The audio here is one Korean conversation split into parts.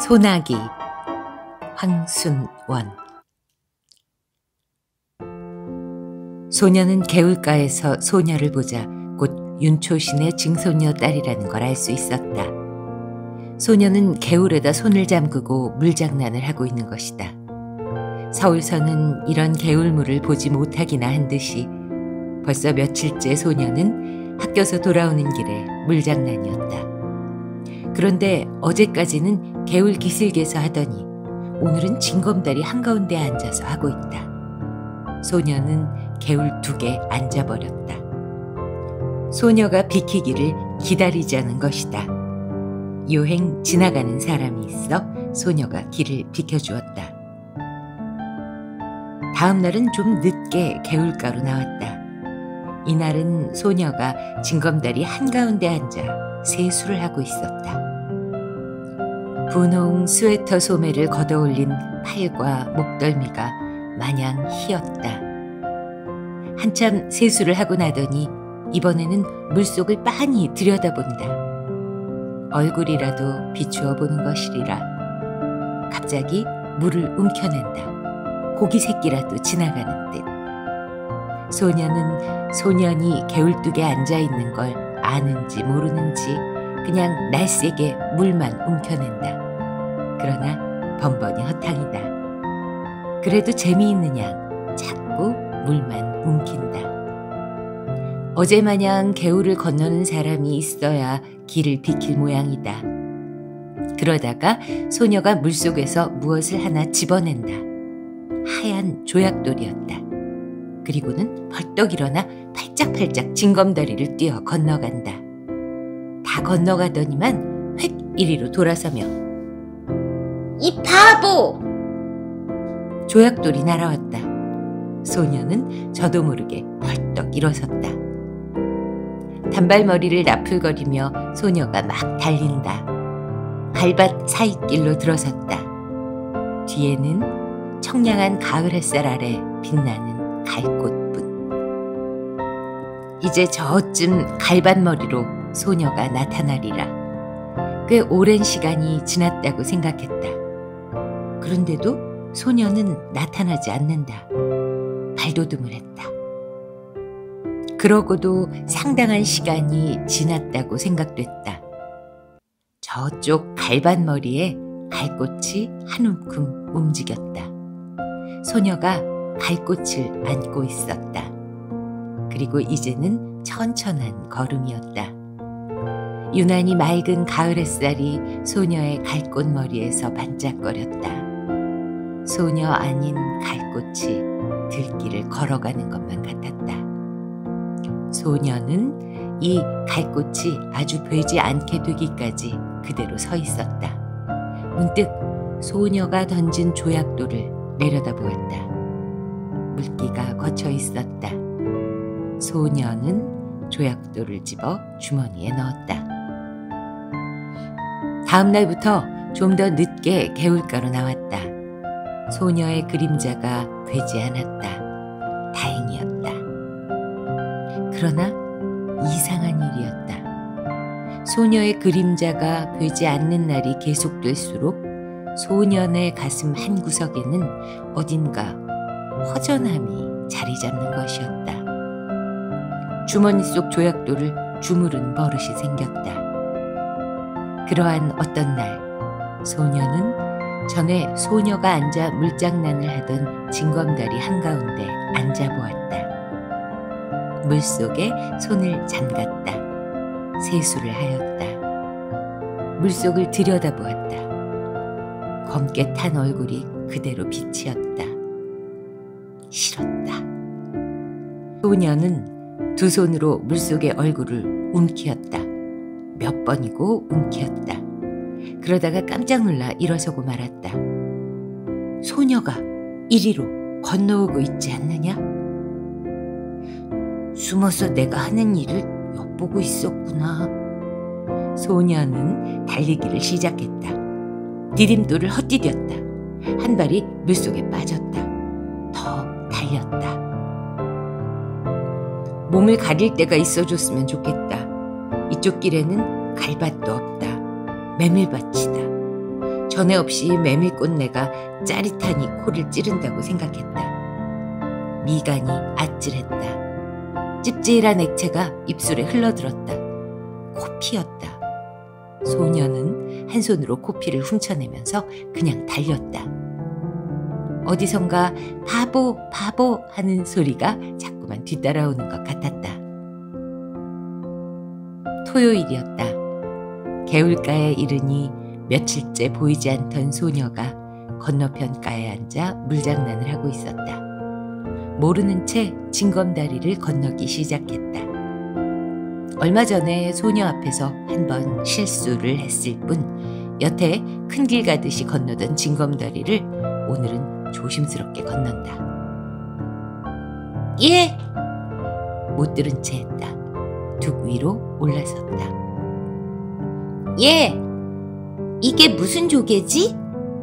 소나기 황순원. 소녀는 개울가에서 소녀를 보자 곧 윤초신의 증손녀 딸이라는 걸 알 수 있었다. 소녀는 개울에다 손을 잠그고 물장난을 하고 있는 것이다. 서울서는 이런 개울물을 보지 못하기나 한 듯이 벌써 며칠째 소녀는 학교에서 돌아오는 길에 물장난이었다. 그런데 어제까지는 개울 기슭에서 하더니 오늘은 징검다리 한가운데 앉아서 하고 있다. 소녀는 개울 둑에 앉아버렸다. 소녀가 비키기를 기다리자는 것이다. 요행 지나가는 사람이 있어 소녀가 길을 비켜주었다. 다음 날은 좀 늦게 개울가로 나왔다. 이날은 소녀가 징검다리 한가운데 앉아 세수를 하고 있었다. 분홍 스웨터 소매를 걷어올린 팔과 목덜미가 마냥 희었다. 한참 세수를 하고 나더니 이번에는 물속을 빤히 들여다본다. 얼굴이라도 비추어 보는 것이리라. 갑자기 물을 움켜낸다. 고기 새끼라도 지나가는 듯. 소녀는 소년이 개울뚝에 앉아있는 걸 아는지 모르는지 그냥 날쌔게 물만 움켜낸다. 그러나 번번이 허탕이다. 그래도 재미있는 양 자꾸 물만 움킨다. 어제 마냥 개울을 건너는 사람이 있어야 길을 비킬 모양이다. 그러다가 소녀가 물속에서 무엇을 하나 집어낸다. 하얀 조약돌이었다. 그리고는 벌떡 일어나 팔짝팔짝 징검다리를 뛰어 건너간다. 다 건너가더니만 획 이리로 돌아서며 "이 바보!" 조약돌이 날아왔다. 소녀는 저도 모르게 벌떡 일어섰다. 단발머리를 나풀거리며 소녀가 막 달린다. 갈밭 사이길로 들어섰다. 뒤에는 청량한 가을 햇살 아래 빛나는 갈꽃뿐. 이제 저쯤 갈밭머리로 소녀가 나타나리라. 꽤 오랜 시간이 지났다고 생각했다. 그런데도 소녀는 나타나지 않는다. 발돋움을 했다. 그러고도 상당한 시간이 지났다고 생각됐다. 저쪽 갈밭머리에 갈꽃이 한 움큼 움직였다. 소녀가 갈꽃을 안고 있었다. 그리고 이제는 천천한 걸음이었다. 유난히 맑은 가을 햇살이 소녀의 갈꽃머리에서 반짝거렸다. 소녀 아닌 갈꽃이 들길을 걸어가는 것만 같았다. 소녀는 이 갈꽃이 아주 보이지 않게 되기까지 그대로 서 있었다. 문득 소녀가 던진 조약돌을 내려다보았다. 물기가 거쳐 있었다. 소녀는 조약돌을 집어 주머니에 넣었다. 다음 날부터 좀 더 늦게 개울가로 나왔다. 소녀의 그림자가 되지 않았다. 다행이었다. 그러나 이상한 일이었다. 소녀의 그림자가 되지 않는 날이 계속될수록 소년의 가슴 한구석에는 어딘가 허전함이 자리 잡는 것이었다. 주머니 속 조약돌을 주무른 버릇이 생겼다. 그러한 어떤 날, 소녀는 전에 소녀가 앉아 물장난을 하던 징검다리 한가운데 앉아보았다. 물속에 손을 잠갔다. 세수를 하였다. 물속을 들여다보았다. 검게 탄 얼굴이 그대로 빛이었다. 싫었다. 소녀는 두 손으로 물속의 얼굴을 움키었다. 몇 번이고 움키었다. 그러다가 깜짝 놀라 일어서고 말았다. 소녀가 이리로 건너오고 있지 않느냐? 숨어서 내가 하는 일을 엿보고 있었구나. 소녀는 달리기를 시작했다. 디딤돌을 헛디뎠다. 한 발이 물속에 빠졌다. 더 달렸다. 몸을 가릴 데가 있어줬으면 좋겠다. 이쪽 길에는 갈밭도 없다. 메밀밭이다. 전에 없이 메밀꽃내가 짜릿하니 코를 찌른다고 생각했다. 미간이 아찔했다. 찝찝한 액체가 입술에 흘러들었다. 코피였다. 소녀는 한 손으로 코피를 훔쳐내면서 그냥 달렸다. 어디선가 바보 바보 하는 소리가 자꾸만 뒤따라오는 것 같았다. 토요일이었다. 개울가에 이르니 며칠째 보이지 않던 소녀가 건너편가에 앉아 물장난을 하고 있었다. 모르는 채 징검다리를 건너기 시작했다. 얼마 전에 소녀 앞에서 한 번 실수를 했을 뿐 여태 큰 길 가듯이 건너던 징검다리를 오늘은 조심스럽게 건넌다. 예! 못 들은 채 했다. 둑 위로 올라섰다. 예! 이게 무슨 조개지?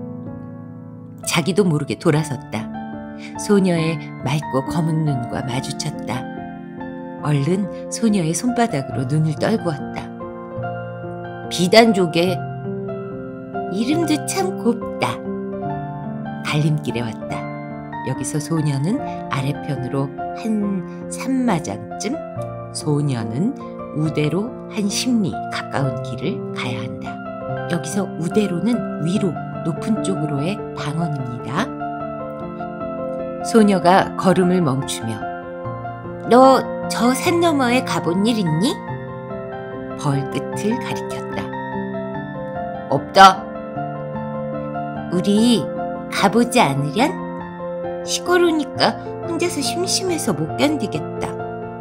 자기도 모르게 돌아섰다. 소녀의 맑고 검은 눈과 마주쳤다. 얼른 소녀의 손바닥으로 눈을 떨구었다. 비단조개. 이름도 참 곱다. 갈림길에 왔다. 여기서 소녀는 아래편으로 한 3마장쯤, 소녀는 우대로 한 10리 가까운 길을 가야 한다. 여기서 우대로는 위로 높은 쪽으로의 방언입니다. 소녀가 걸음을 멈추며 너 저 산 너머에 가본 일 있니? 벌끝을 가리켰다. 없다. 우리 가보지 않으련? 시골 오니까 혼자서 심심해서 못 견디겠다.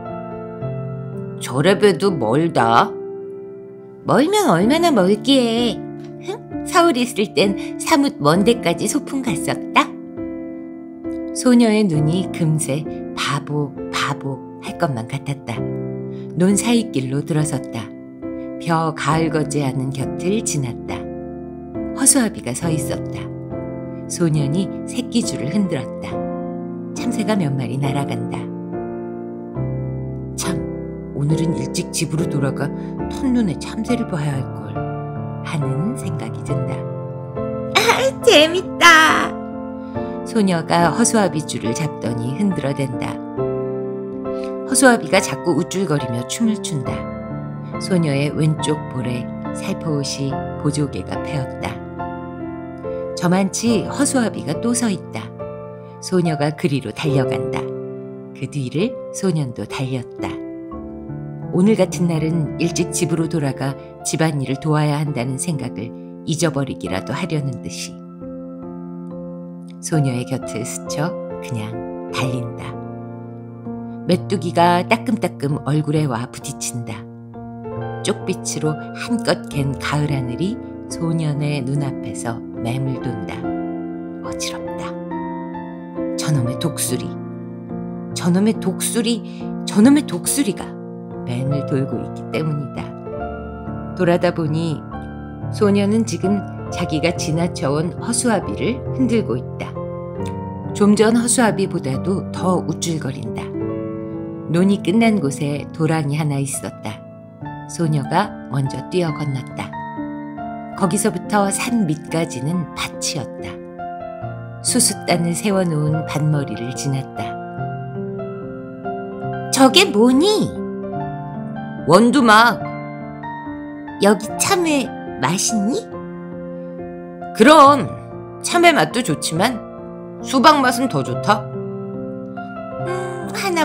저래봬도 멀다. 멀면 얼마나 멀기에. 서울에 있을 땐 사뭇 먼 데까지 소풍 갔었다. 소녀의 눈이 금세 바보 바보 할 것만 같았다. 논 사이길로 들어섰다. 벼 가을거지하는 곁을 지났다. 허수아비가 서 있었다. 소년이 새끼줄을 흔들었다. 참새가 몇 마리 날아간다. 참, 오늘은 일찍 집으로 돌아가 첫눈에 참새를 봐야 할걸 하는 생각이 든다. 아, 재밌다. 소녀가 허수아비 줄을 잡더니 흔들어댄다. 허수아비가 자꾸 우쭐거리며 춤을 춘다. 소녀의 왼쪽 볼에 살포시 보조개가 패었다. 저만치 허수아비가 또 서 있다. 소녀가 그리로 달려간다. 그 뒤를 소년도 달렸다. 오늘 같은 날은 일찍 집으로 돌아가 집안일을 도와야 한다는 생각을 잊어버리기라도 하려는 듯이 소녀의 곁을 스쳐 그냥 달린다. 메뚜기가 따끔따끔 얼굴에 와 부딪힌다. 쪽빛으로 한껏 갠 가을 하늘이 소년의 눈앞에서 매물돈다. 어지럽다. 저놈의 독수리, 저놈의 독수리, 저놈의 독수리가 맹을 돌고 있기 때문이다. 돌아다 보니 소녀는 지금 자기가 지나쳐온 허수아비를 흔들고 있다. 좀 전 허수아비보다도 더 우쭐거린다. 논이 끝난 곳에 도랑이 하나 있었다. 소녀가 먼저 뛰어 건넜다. 거기서부터 산 밑까지는 밭이었다. 수숫단을 세워놓은 밭머리를 지났다. 저게 뭐니? 원두막. 여기 참외 맛있니? 그럼 참외 맛도 좋지만 수박 맛은 더 좋다. 하나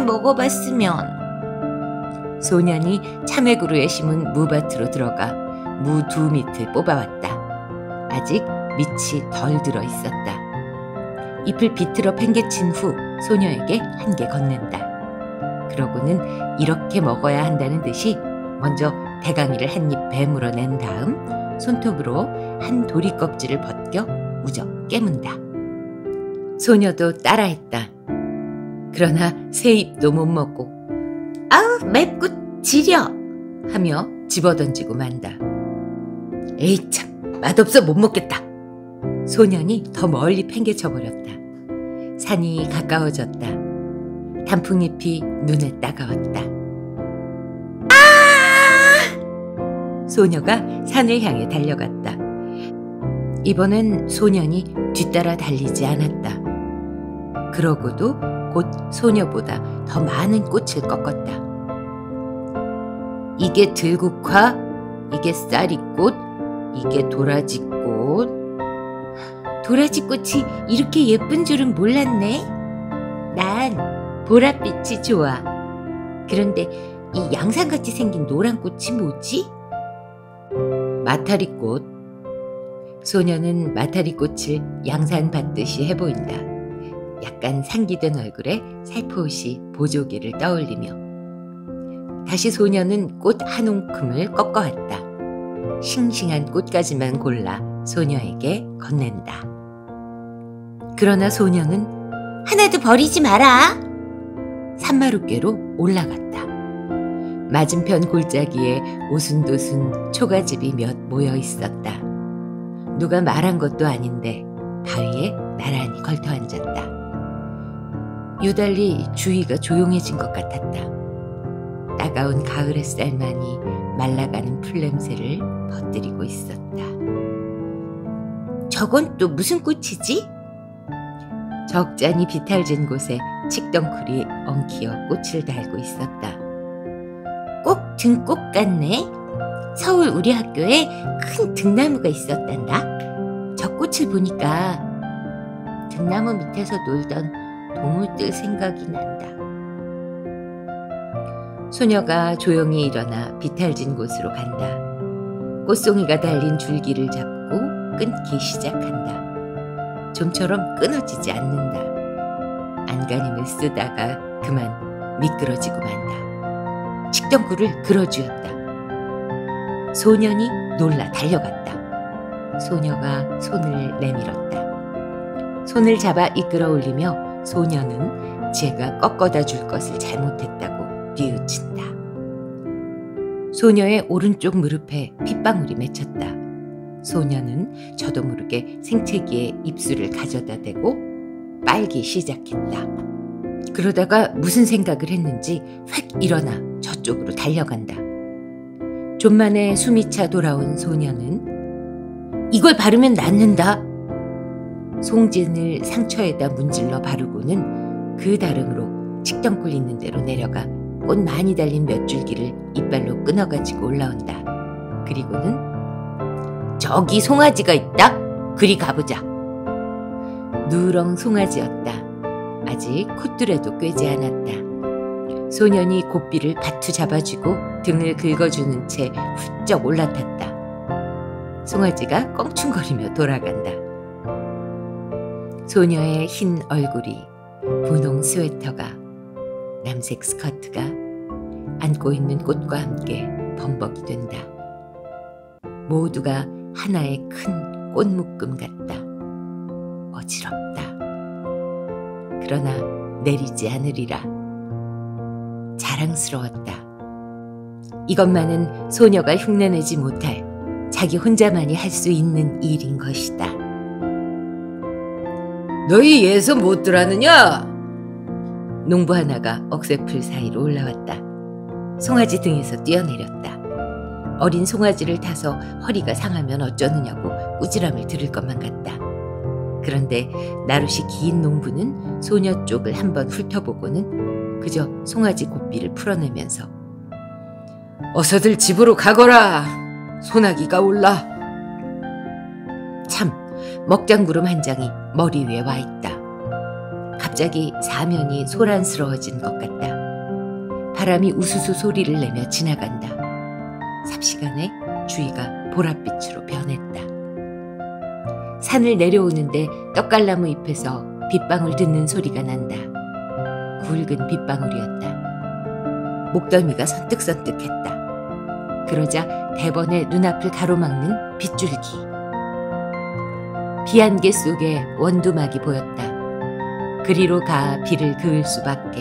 먹어봤으면. 소년이 참외그루에 심은 무밭으로 들어가 무 2밑을 뽑아왔다. 아직 밑이 덜 들어 있었다. 잎을 비틀어 팽개친 후 소녀에게 한 개 건넨다. 그러고는 이렇게 먹어야 한다는 듯이 먼저 대강이를 한 입 베물어낸 다음 손톱으로 한 도리 껍질을 벗겨 우적 깨문다. 소녀도 따라했다. 그러나 새 입도 못 먹고 아우 맵고 지려 하며 집어던지고 만다. 에이 참 맛없어 못 먹겠다. 소년이 더 멀리 팽개쳐버렸다. 산이 가까워졌다. 단풍잎이 눈에 따가웠다. 아! 소녀가 산을 향해 달려갔다. 이번엔 소년이 뒤따라 달리지 않았다. 그러고도 곧 소녀보다 더 많은 꽃을 꺾었다. 이게 들국화, 이게 쌀이꽃, 이게 도라지꽃. 도라지꽃이 이렇게 예쁜 줄은 몰랐네. 난 보랏빛이 좋아. 그런데 이 양산같이 생긴 노란 꽃이 뭐지? 마타리꽃. 소녀는 마타리꽃을 양산 받듯이 해보인다. 약간 상기된 얼굴에 살포시 보조개를 떠올리며. 다시 소녀는 꽃 한 움큼을 꺾어왔다. 싱싱한 꽃가지만 골라 소녀에게 건넨다. 그러나 소녀는 하나도 버리지 마라. 산마룻개로 올라갔다. 맞은편 골짜기에 오순도순 초가집이 몇 모여 있었다. 누가 말한 것도 아닌데 바위에 나란히 걸터 앉았다. 유달리 주위가 조용해진 것 같았다. 따가운 가을 햇살만이 말라가는 풀냄새를 퍼뜨리고 있었다. 저건 또 무슨 꽃이지? 적잖이 비탈진 곳에 칡덩쿨이 엉키어 꽃을 달고 있었다. 꼭 등꽃 같네. 서울 우리 학교에 큰 등나무가 있었단다. 저 꽃을 보니까 등나무 밑에서 놀던 동물들 생각이 난다. 소녀가 조용히 일어나 비탈진 곳으로 간다. 꽃송이가 달린 줄기를 잡고 끊기 시작한다. 좀처럼 끊어지지 않는다. 안간힘을 쓰다가 그만 미끄러지고 만다. 칡덩쿨을 그어쥐었다. 소년이 놀라 달려갔다. 소녀가 손을 내밀었다. 손을 잡아 이끌어 올리며 소녀는 제가 꺾어다 줄 것을 잘못했다고 뉘우친다. 소녀의 오른쪽 무릎에 핏방울이 맺혔다. 소녀는 저도 모르게 생채기에 입술을 가져다 대고 빨기 시작했다. 그러다가 무슨 생각을 했는지 휙 일어나 저쪽으로 달려간다. 좀 만에 숨이 차 돌아온 소녀는 이걸 바르면 낫는다. 송진을 상처에다 문질러 바르고는 그 다름으로 칡덩쿨 있는 데로 내려가 꽃 많이 달린 몇 줄기를 이빨로 끊어가지고 올라온다. 그리고는 저기 송아지가 있다. 그리 가보자. 누렁 송아지였다. 아직 콧뚜레도 꿰지 않았다. 소년이 고삐를 바투 잡아주고 등을 긁어주는 채 훌쩍 올라탔다. 송아지가 껑충거리며 돌아간다. 소녀의 흰 얼굴이 분홍 스웨터가 남색 스커트가 안고 있는 꽃과 함께 범벅이 된다. 모두가 하나의 큰 꽃묶음 같다. 어지럽다. 그러나 내리지 않으리라. 자랑스러웠다. 이것만은 소녀가 흉내내지 못할 자기 혼자만이 할 수 있는 일인 것이다. 너희 예서 못 들었느냐? 농부 하나가 억새풀 사이로 올라왔다. 송아지 등에서 뛰어내렸다. 어린 송아지를 타서 허리가 상하면 어쩌느냐고 꾸지람을 들을 것만 같다. 그런데 나룻이 긴 농부는 소녀 쪽을 한번 훑어보고는 그저 송아지 고삐를 풀어내면서 어서들 집으로 가거라. 소나기가 올라. 참, 먹장구름 한 장이 머리 위에 와 있다. 갑자기 사면이 소란스러워진 것 같다. 바람이 우수수 소리를 내며 지나간다. 삽시간에 주위가 보랏빛으로 변했다. 산을 내려오는데 떡갈나무 잎에서 빗방울 듣는 소리가 난다. 굵은 빗방울이었다. 목덜미가 선뜩선뜩했다. 그러자 대번에 눈앞을 가로막는 빗줄기. 비안개 속에 원두막이 보였다. 그리로 가 비를 그을 수밖에.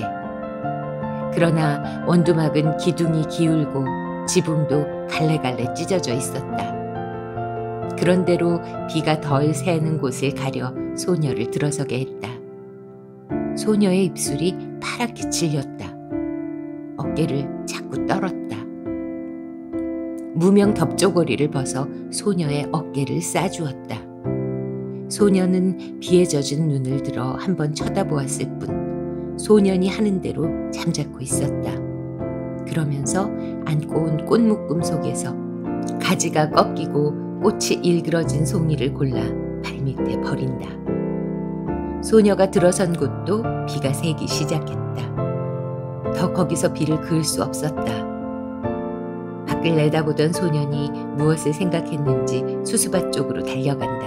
그러나 원두막은 기둥이 기울고 지붕도 갈래갈래 찢어져 있었다. 그런대로 비가 덜 새는 곳을 가려 소녀를 들어서게 했다. 소녀의 입술이 파랗게 질렸다. 어깨를 자꾸 떨었다. 무명 덮조거리를 벗어 소녀의 어깨를 싸주었다. 소녀는 비에 젖은 눈을 들어 한번 쳐다보았을 뿐 소년이 하는 대로 잠자코 있었다. 그러면서 안고 온 꽃묶음 속에서 가지가 꺾이고 꽃이 일그러진 송이를 골라 발밑에 버린다. 소녀가 들어선 곳도 비가 새기 시작했다. 더 거기서 비를 그을 수 없었다. 밖을 내다보던 소년이 무엇을 생각했는지 수수밭 쪽으로 달려간다.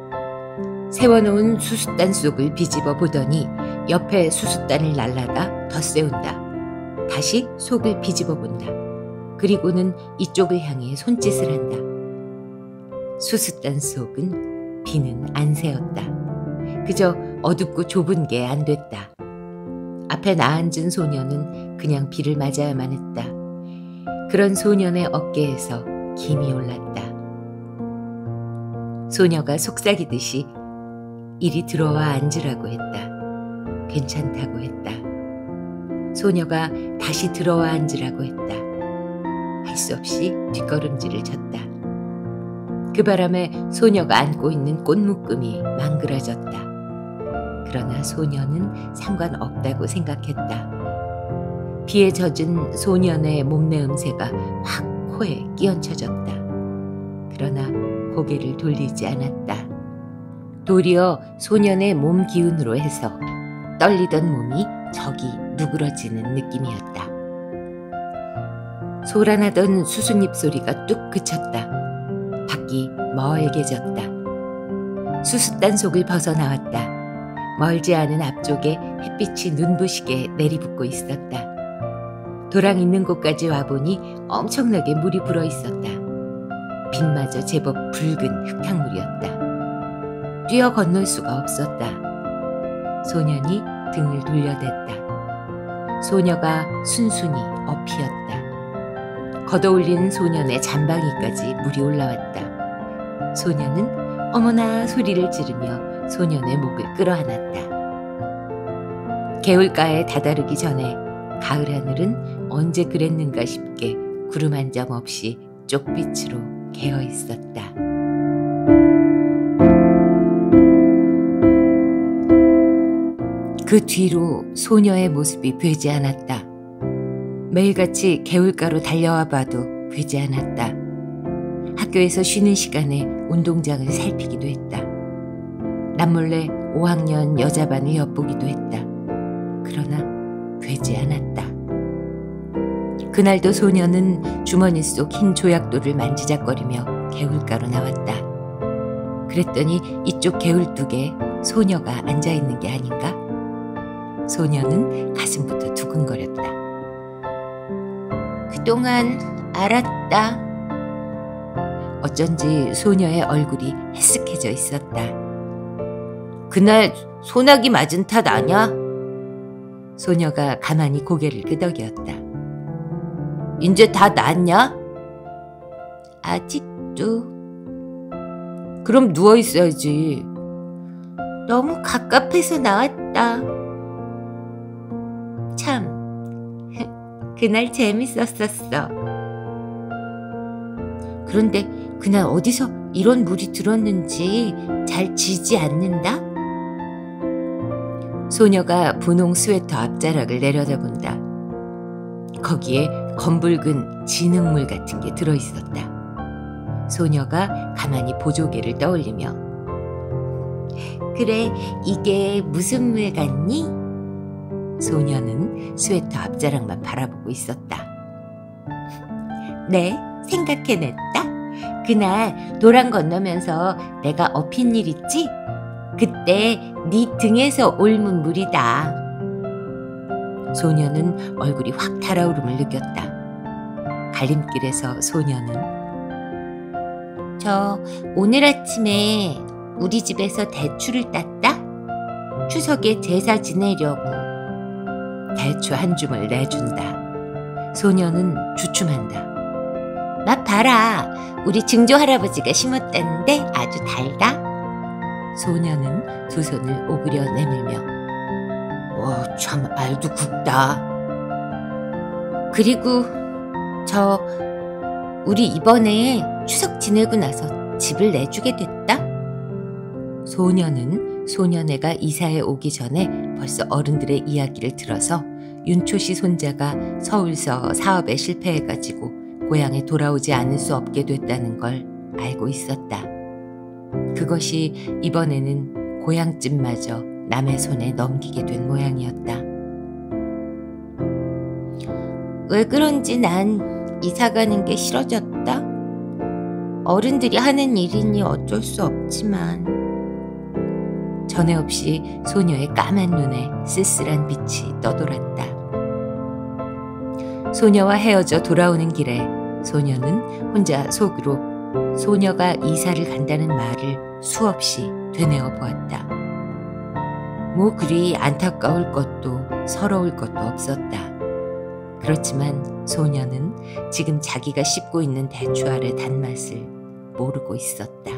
세워놓은 수숫단 속을 뒤집어 보더니 옆에 수숫단을 날라다 덧세운다. 다시 속을 뒤집어 본다. 그리고는 이쪽을 향해 손짓을 한다. 수숫단 속은 비는 안 새었다. 그저 어둡고 좁은 게 안 됐다. 앞에 나앉은 소녀는 그냥 비를 맞아야만 했다. 그런 소년의 어깨에서 김이 올랐다. 소녀가 속삭이듯이 이리 들어와 앉으라고 했다. 괜찮다고 했다. 소녀가 다시 들어와 앉으라고 했다. 할 수 없이 뒷걸음질을 쳤다. 그 바람에 소녀가 안고 있는 꽃묶음이 망그러졌다. 그러나 소녀는 상관없다고 생각했다. 비에 젖은 소년의 몸내음새가 확 코에 끼얹혀졌다. 그러나 고개를 돌리지 않았다. 도리어 소년의 몸 기운으로 해서 떨리던 몸이 저기 누그러지는 느낌이었다. 소란하던 수숫잎 소리가 뚝 그쳤다. 밖이 멀게졌다. 수숫단 속을 벗어나왔다. 멀지 않은 앞쪽에 햇빛이 눈부시게 내리붙고 있었다. 도랑 있는 곳까지 와보니 엄청나게 물이 불어 있었다. 빛마저 제법 붉은 흙탕물이었다. 뛰어 건널 수가 없었다. 소년이 등을 돌려댔다. 소녀가 순순히 업히었다. 걷어올린 소년의 잠방이까지 물이 올라왔다. 소년은 어머나 소리를 지르며 소년의 목을 끌어안았다. 개울가에 다다르기 전에 가을 하늘은 언제 그랬는가 싶게 구름 한 점 없이 쪽빛으로 개어 있었다. 그 뒤로 소녀의 모습이 보이지 않았다. 매일같이 개울가로 달려와 봐도 보이지 않았다. 학교에서 쉬는 시간에 운동장을 살피기도 했다. 남몰래 5학년 여자반을 엿보기도 했다. 그러나 되지 않았다. 그날도 소녀는 주머니 속 흰 조약돌을 만지작거리며 개울가로 나왔다. 그랬더니 이쪽 개울뚝에 소녀가 앉아있는 게 아닌가? 소녀는 가슴부터 두근거렸다. 그동안 알았다. 어쩐지 소녀의 얼굴이 해쓱해져 있었다. 그날 소나기 맞은 탓 아냐? 소녀가 가만히 고개를 끄덕였다. 이제 다 낫냐? 아직도. 그럼 누워있어야지. 너무 갑갑해서 나왔다. 참, 그날 재밌었었어. 그런데 그날 어디서 이런 물이 들었는지 잘 지지 않는다? 소녀가 분홍 스웨터 앞자락을 내려다본다. 거기에 검붉은 진흙물 같은 게 들어있었다. 소녀가 가만히 보조개를 떠올리며 그래, 이게 무슨 물 같니? 소녀는 스웨터 앞자락만 바라보고 있었다. 네, 생각해냈다. 그날 도랑 건너면서 내가 업힌 일 있지? 그때 네 등에서 옮은 물이다. 소녀는 얼굴이 확 달아오름을 느꼈다. 갈림길에서 소녀는 저 오늘 아침에 우리 집에서 대추를 땄다. 추석에 제사 지내려고. 대추 한 줌을 내준다. 소녀는 주춤한다. 맛 봐라. 우리 증조 할아버지가 심었다는데 아주 달다. 소녀는 두 손을 오그려 내밀며 참 알도 굵다. 그리고 우리 이번에 추석 지내고 나서 집을 내주게 됐다. 소녀는 소녀네가 이사해 오기 전에 벌써 어른들의 이야기를 들어서 윤초 씨 손자가 서울서 사업에 실패해가지고 고향에 돌아오지 않을 수 없게 됐다는 걸 알고 있었다. 그것이 이번에는 고향집마저 남의 손에 넘기게 된 모양이었다. 왜 그런지 난 이사 가는 게 싫어졌다. 어른들이 하는 일이니 어쩔 수 없지만. 전에 없이 소녀의 까만 눈에 쓸쓸한 빛이 떠돌았다. 소녀와 헤어져 돌아오는 길에 소녀는 혼자 속으로 소녀가 이사를 간다는 말을 수없이 되뇌어 보았다. 뭐 그리 안타까울 것도 서러울 것도 없었다. 그렇지만 소녀는 지금 자기가 씹고 있는 대추 알의 단맛을 모르고 있었다.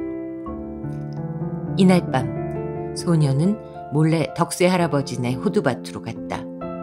이날 밤 소녀는 몰래 덕쇠 할아버지네 호두밭으로 갔다.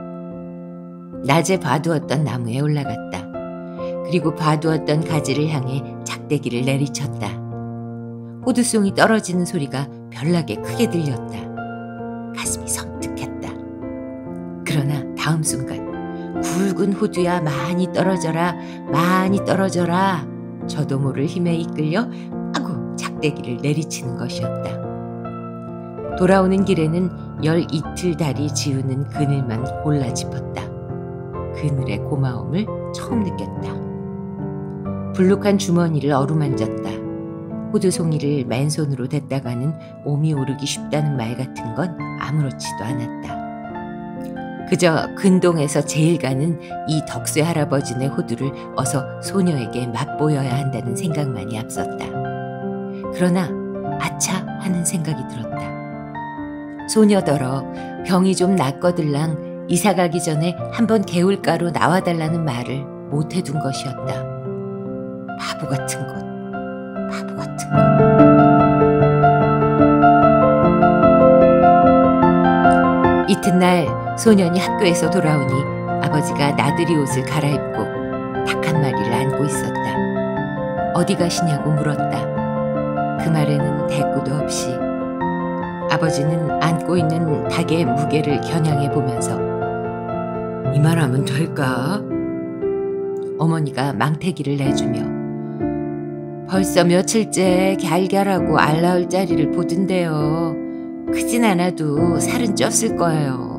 낮에 봐두었던 나무에 올라갔다. 그리고 봐두었던 가지를 향해 작대기를 내리쳤다. 호두송이 떨어지는 소리가 별나게 크게 들렸다. 가슴이 섬뜩했다. 그러나 다음 순간 굵은 호두야 많이 떨어져라 많이 떨어져라 저도 모를 힘에 이끌려 아고 작대기를 내리치는 것이었다. 돌아오는 길에는 열 이틀 다리 지우는 그늘만 골라 짚었다. 그늘의 고마움을 처음 느꼈다. 불룩한 주머니를 어루만졌다. 호두송이를 맨손으로 댔다가는 몸이 오르기 쉽다는 말 같은 건 아무렇지도 않았다. 그저 근동에서 제일 가는 이 덕쇠 할아버지네 호두를 어서 소녀에게 맛보여야 한다는 생각만이 앞섰다. 그러나 아차 하는 생각이 들었다. 소녀더러 병이 좀 낫거들랑 이사 가기 전에 한번 개울가로 나와달라는 말을 못 해둔 것이었다. 바보 같은 것, 바보 같은 것. 이튿날 소년이 학교에서 돌아오니 아버지가 나들이 옷을 갈아입고 닭 한 마리를 안고 있었다. 어디 가시냐고 물었다. 그 말에는 대꾸도 없이 아버지는 안고 있는 닭의 무게를 겨냥해 보면서 이만하면 될까? 어머니가 망태기를 내주며 벌써 며칠째 갸알갸알하고 알 낳을 자리를 보던데요. 크진 않아도 살은 쪘을 거예요.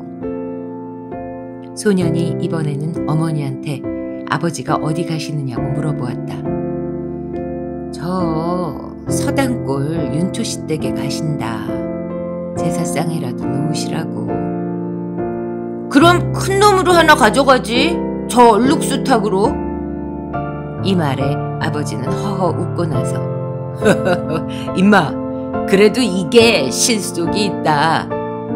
소년이 이번에는 어머니한테 아버지가 어디 가시느냐고 물어보았다. 저 서당골 윤초씨 댁에 가신다. 제사상이라도 놓으시라고. 그럼 큰 놈으로 하나 가져가지. 저 얼룩수탉으로. 이 말에 아버지는 허허 웃고 나서 임마 그래도 이게 실속이 있다.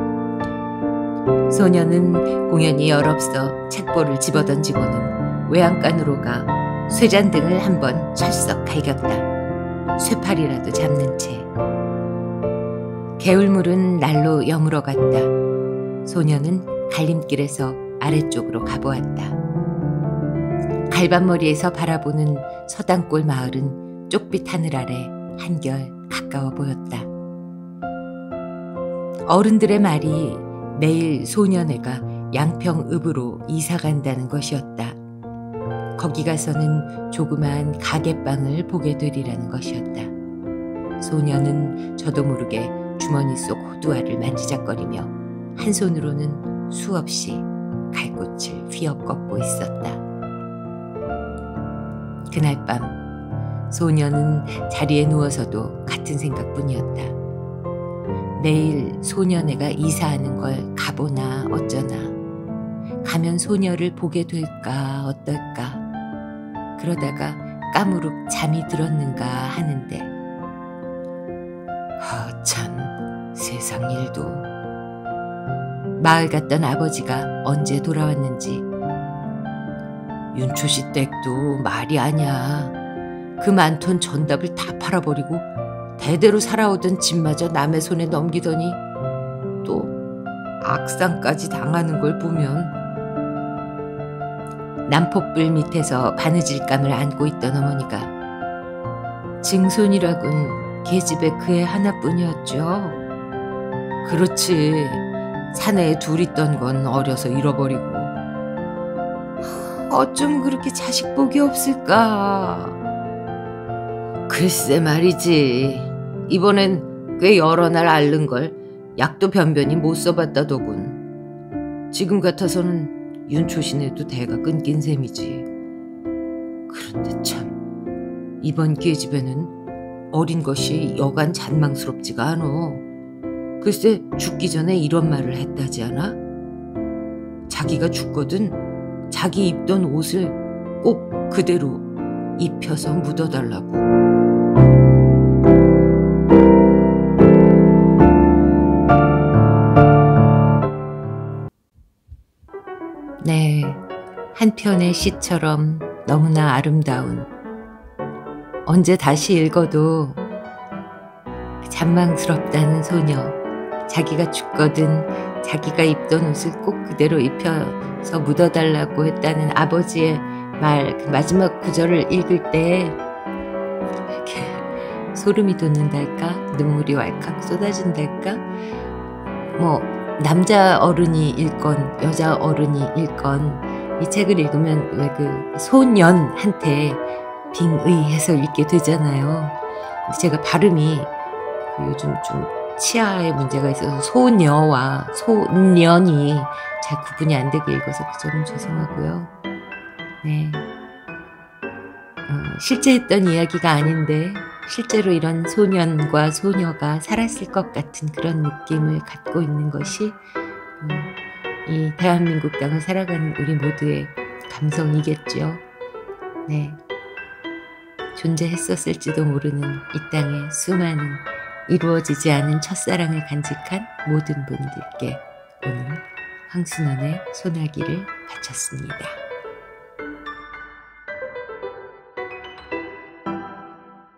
소녀는 공연히 열없어 책보를 집어던지고는 외양간으로 가 쇠잔등을 한번 철썩 갈겼다. 쇠팔이라도 잡는 채. 개울물은 날로 여물어 갔다. 소녀는 갈림길에서 아래쪽으로 가보았다. 갈반머리에서 바라보는 서당골 마을은 쪽빛 하늘 아래 한결 가까워 보였다. 어른들의 말이 내일 소녀네가 양평읍으로 이사 간다는 것이었다. 거기 가서는 조그만 가게방을 보게 되리라는 것이었다. 소녀는 저도 모르게 주머니 속 호두알을 만지작거리며 한 손으로는 수없이 갈꽃을 휘어꺾고 있었다. 그날 밤 소녀는 자리에 누워서도 같은 생각뿐이었다. 내일 소녀네가 이사하는 걸 가보나 어쩌나. 가면 소녀를 보게 될까 어떨까. 그러다가 까무룩 잠이 들었는가 하는데 참 세상 일도. 마을 갔던 아버지가 언제 돌아왔는지. 윤초씨 댁도 말이 아냐. 그 많던 전답을 다 팔아버리고 대대로 살아오던 집마저 남의 손에 넘기더니 또 악상까지 당하는 걸 보면. 남포불 밑에서 바느질감을 안고 있던 어머니가 증손이라군 계집애 그 애 하나뿐이었죠. 그렇지. 사내에 둘 있던 건 어려서 잃어버리고. 어쩜 그렇게 자식 복이 없을까. 글쎄 말이지. 이번엔 꽤 여러 날 앓는 걸 약도 변변히 못 써봤다더군. 지금 같아서는 윤초신에도 대가 끊긴 셈이지. 그런데 참 이번 계집애는 어린 것이 여간 잔망스럽지가 않어. 글쎄 죽기 전에 이런 말을 했다지 않아? 자기가 죽거든 자기 입던 옷을 꼭 그대로 입혀서 묻어달라고. 네, 한 편의 시처럼 너무나 아름다운, 언제 다시 읽어도 잔망스럽다는 소녀, 자기가 죽거든 자기가 입던 옷을 꼭 그대로 입혀서 묻어달라고 했다는 아버지의 말, 그 마지막 구절을 읽을 때 이렇게 소름이 돋는달까, 눈물이 왈칵 쏟아진달까. 뭐 남자 어른이 읽건 여자 어른이 읽건 이 책을 읽으면 왜 그 소년한테 빙의해서 읽게 되잖아요. 제가 발음이 요즘 좀 치아에 문제가 있어서 소녀와 소년이 잘 구분이 안 되게 읽어서 그 점은 죄송하고요. 네, 실제 했던 이야기가 아닌데 실제로 이런 소년과 소녀가 살았을 것 같은 그런 느낌을 갖고 있는 것이 이 대한민국 땅을 살아가는 우리 모두의 감성이겠죠. 네, 존재했었을지도 모르는 이 땅의 수많은 이루어지지 않은 첫사랑을 간직한 모든 분들께 오늘 황순원의 소나기를 바쳤습니다.